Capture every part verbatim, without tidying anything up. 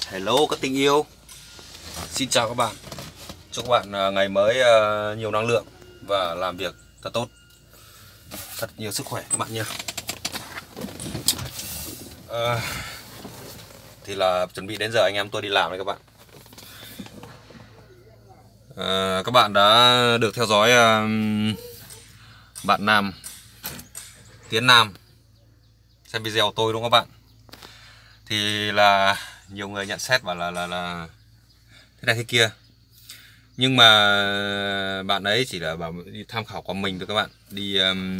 Hello các tình yêu. Xin chào các bạn. Chúc các bạn ngày mới nhiều năng lượng và làm việc thật tốt, thật nhiều sức khỏe các bạn nhé. à, Thì là chuẩn bị đến giờ anh em tôi đi làm đấy các bạn. à, Các bạn đã được theo dõi uh, bạn Nam, Tiến Nam xem video của tôi đúng không các bạn? Thì là nhiều người nhận xét bảo là là là thế này thế kia, nhưng mà bạn ấy chỉ là bảo đi tham khảo của mình thôi các bạn, đi um,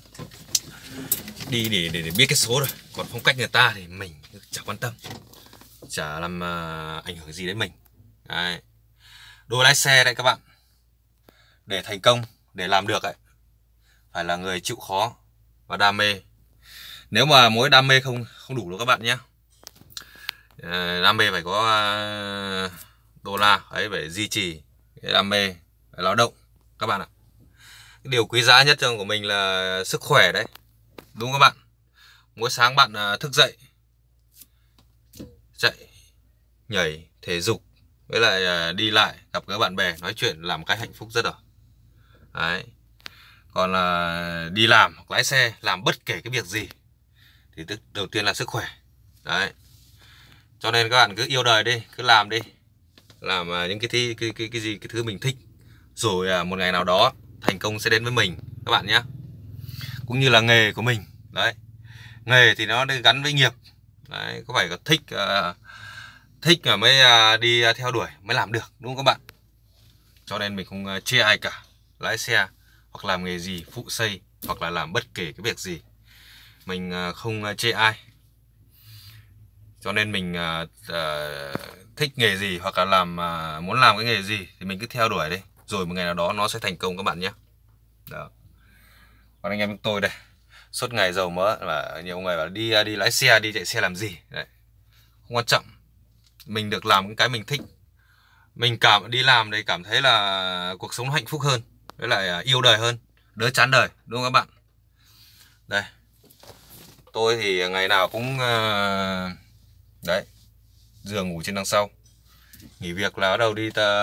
đi để, để để biết cái số rồi, còn phong cách người ta thì mình chả quan tâm, chả làm uh, ảnh hưởng gì đến mình. Đấy. Đối với lái xe đấy các bạn, để thành công, để làm được ấy, phải là người chịu khó và đam mê. Nếu mà mỗi đam mê không không đủ đâu các bạn nhé. Đam mê phải có đô la ấy, phải duy trì cái đam mê, phải lao động các bạn ạ. Cái điều quý giá nhất trong của mình là sức khỏe đấy, đúng không các bạn? Mỗi sáng bạn thức dậy, chạy, nhảy, thể dục, với lại đi lại, gặp gỡ bạn bè, nói chuyện là một cái hạnh phúc rất rồi. Đấy. Còn là đi làm hoặc lái xe, làm bất kể cái việc gì thì tức đầu tiên là sức khỏe. Đấy. Cho nên các bạn cứ yêu đời đi, cứ làm đi, làm những cái thi, cái cái cái gì cái thứ mình thích, rồi một ngày nào đó thành công sẽ đến với mình các bạn nhé. Cũng như là nghề của mình đấy, nghề thì nó gắn với nghiệp đấy, có phải có thích uh, thích mà mới uh, đi theo đuổi mới làm được, đúng không các bạn? Cho nên mình không chê ai cả, lái xe hoặc làm nghề gì, phụ xây hoặc là làm bất kể cái việc gì, mình uh, không chê ai. Cho nên mình uh, uh, thích nghề gì hoặc là làm uh, muốn làm cái nghề gì thì mình cứ theo đuổi đi, rồi một ngày nào đó nó sẽ thành công các bạn nhé. Đó. Còn anh em chúng tôi đây, suốt ngày dầu mỡ, và nhiều người bảo đi đi lái xe, đi chạy xe làm gì đấy, không quan trọng. Mình được làm cái mình thích, mình cảm đi làm đây cảm thấy là cuộc sống nó hạnh phúc hơn, với lại yêu đời hơn, đỡ chán đời, đúng không các bạn? Đây, tôi thì ngày nào cũng uh, đấy, giường ngủ trên đằng sau, nghỉ việc là bắt đầu đi ta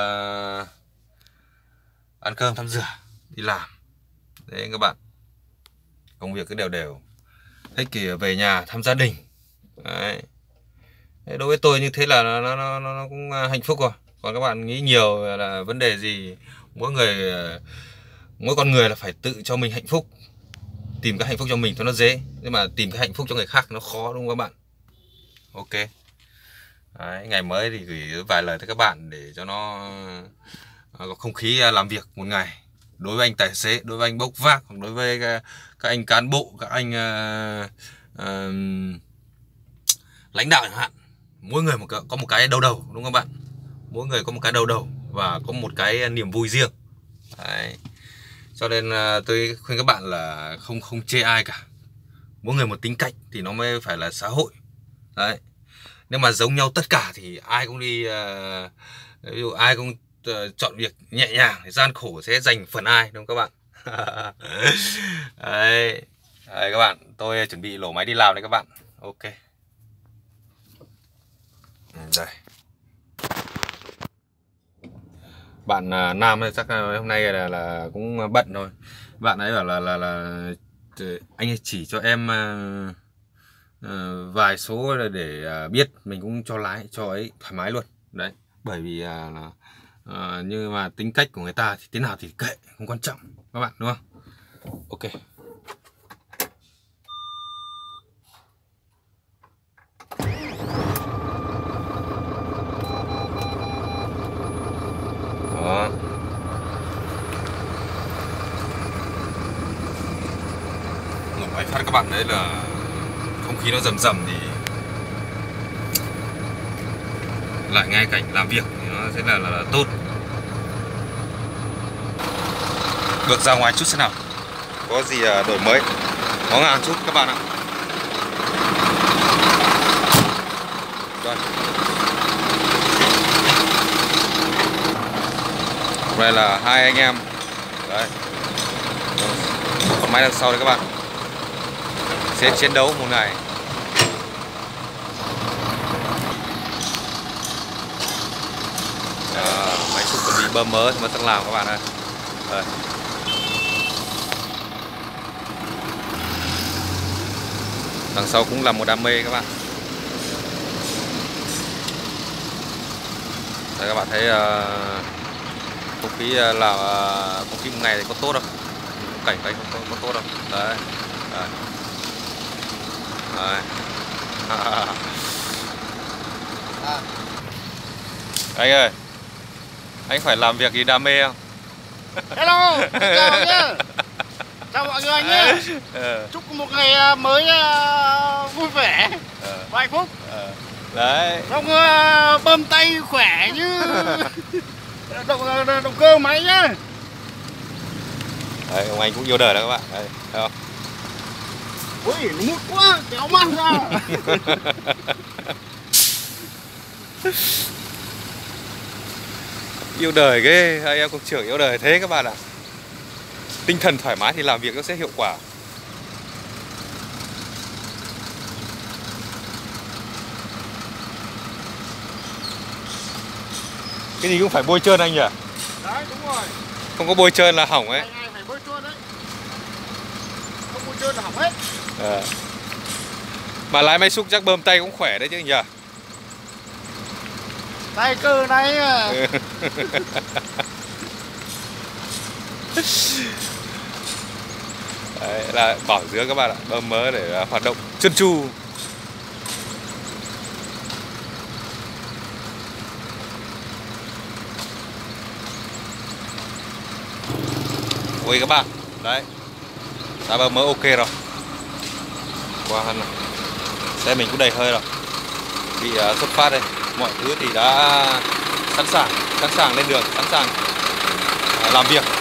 ăn cơm tắm rửa, đi làm. Đấy các bạn, công việc cứ đều đều, thích thì về nhà thăm gia đình. Đấy. Đối với tôi như thế là nó, nó, nó, nó cũng hạnh phúc rồi. Còn các bạn nghĩ nhiều là vấn đề gì, mỗi người, mỗi con người là phải tự cho mình hạnh phúc, tìm cái hạnh phúc cho mình cho nó dễ, nhưng mà tìm cái hạnh phúc cho người khác nó khó, đúng không các bạn? Ok. Đấy, ngày mới thì gửi vài lời tới các bạn để cho nó có không khí làm việc một ngày. Đối với anh tài xế, đối với anh bốc vác, hoặc đối với các anh cán bộ, các anh uh, uh, lãnh đạo chẳng hạn, mỗi người một cái, có một cái đầu đầu, đúng không các bạn? Mỗi người có một cái đầu đầu và có một cái niềm vui riêng. Đấy. Cho nên uh, tôi khuyên các bạn là không không chê ai cả. Mỗi người một tính cách thì nó mới phải là xã hội. Đấy. Nếu mà giống nhau tất cả thì ai cũng đi uh, ví dụ ai cũng uh, chọn việc nhẹ nhàng, gian khổ sẽ dành phần ai, đúng không các bạn? Đấy. Đấy các bạn, tôi chuẩn bị lổ máy đi làm đấy các bạn. Ok. Đây. Bạn uh, Nam chắc hôm nay là, là cũng bận thôi. Bạn ấy bảo là là là anh ấy chỉ cho em uh, uh, vài số để uh, biết, mình cũng cho lái cho ấy thoải mái luôn. Đấy, bởi vì uh, là uh, như mà tính cách của người ta thì thế nào thì kệ, không quan trọng các bạn, đúng không? Ok. Đó. Một máy phát các bạn, đấy là không khí nó rầm rầm thì lại nghe cảnh làm việc thì nó sẽ là, là, là tốt. Bước ra ngoài chút xem nào, có gì đổi mới, có ngàn chút các bạn ạ. Đây. Đây là hai anh em. Đấy. Con máy đằng sau đấy các bạn, sẽ chiến đấu một ngày. bơm mớ thì mới sang làm các bạn ơi. Đây. Đằng sau cũng là một đam mê các bạn. Đây các bạn thấy uh, không khí uh, là uh, không khí một ngày thì có tốt đâu, cảnh đây không có, có tốt đâu. Đấy. Đấy. Đấy. Anh ơi, anh phải làm việc gì đam mê không? Hello, chào nhé. Chào mọi người nhé. Ừ. Chúc một ngày mới vui vẻ ừ. và hạnh phúc. Ừ. Đấy. Xong uh, bơm tay khỏe như động, động cơ máy nhá. Đấy, ông anh cũng yêu đời đó các bạn. Đây, thấy không? Ui, nó mút quá, kéo mang ra. Yêu đời ghê, anh em cục trưởng yêu đời thế các bạn ạ. Tinh thần thoải mái thì làm việc nó sẽ hiệu quả. Cái gì cũng phải bôi trơn anh nhỉ? Đấy, đúng rồi. Không có bôi trơn là hỏng ấy. Ngày ngày phải bôi trơn đấy. Không bôi trơn là hỏng hết. À. Mà lái máy xúc chắc bơm tay cũng khỏe đấy chứ nhỉ? Tay cơ này à. Đấy là bảo dưỡng các bạn ạ, bơm mớ để hoạt động trơn tru. Ôi các bạn, đấy, đã bơm mớ ok rồi. Qua wow, này, xe mình cũng đầy hơi rồi, bị uh, xuất phát đây, mọi thứ thì đã sẵn sàng, sẵn sàng lên đường, sẵn sàng uh, làm việc.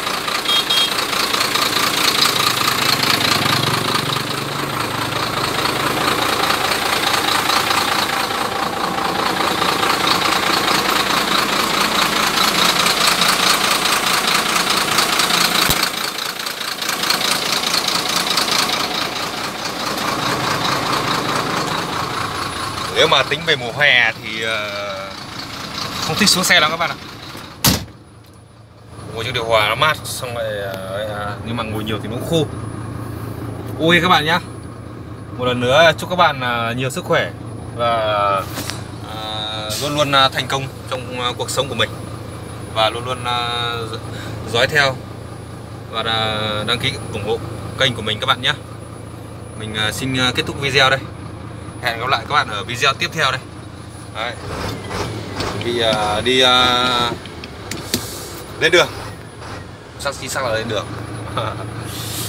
Nếu mà tính về mùa hè thì uh, không thích xuống xe lắm các bạn ạ. Ngồi trong điều hòa nó mát, xong lại uh, nhưng mà ngồi nhiều thì nó cũng khô. Ôi các bạn nhá, một lần nữa chúc các bạn uh, nhiều sức khỏe và uh, luôn luôn uh, thành công trong uh, cuộc sống của mình, và luôn luôn uh, dõi theo và uh, đăng ký ủng hộ kênh của mình các bạn nhé. Mình uh, xin uh, kết thúc video đây. Hẹn gặp lại các bạn ở video tiếp theo đây. Đấy. Đi uh, đi uh, lên đường. Sắc xí sắc là lên đường.